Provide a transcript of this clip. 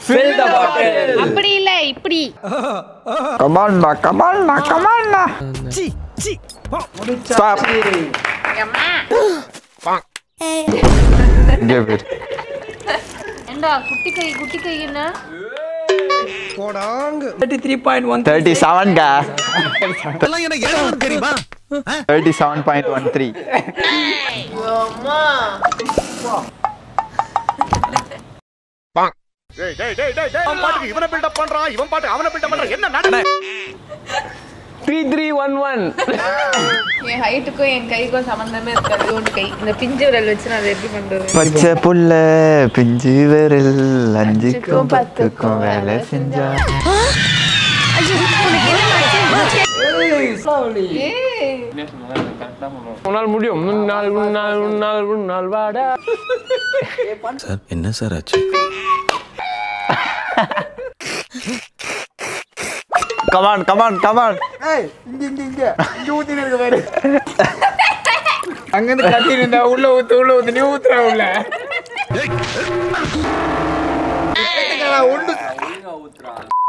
fill the bottle. அப்படி இல்ல இப்படி. Come on na. சி சி. Stop. அம்மா. Give it. என்னடா குட்டி கை என்ன? போடாங்க. 33.1. 37 ga. இதெல்லாம் எனக்கு எழுத தெரியுமா? 37.13. அம்மா. டேய் அவன் பாட்டுக்கு இவனை பில்ட் அப் பண்றான் இவன் பாட்டு அவனை பில்ட் அப் பண்றான் என்ன நடக்குது 3311 என் ஹைட்டுக்கும் என் கைக்கும் சம்பந்தமே இருக்காது ஒரு கை இந்த பிஞ்சு விரல் வச்சு நான் எப்படி பண்றது பச்சை புள்ள பிஞ்சு விரல் 5க்கும் 10க்கும் வேலை செஞ்சா உன்னால் முடியும் முன்னாள் வாடா சார் என்ன சார் ஆச்சு come on ஏய் இங்க ஊத்தி நிக்க பாரு அங்க இருந்து கட்டி நின்னா உள்ள ஊத்து நீ ஊத்துற உள்ள ஏய் ஒண்ணு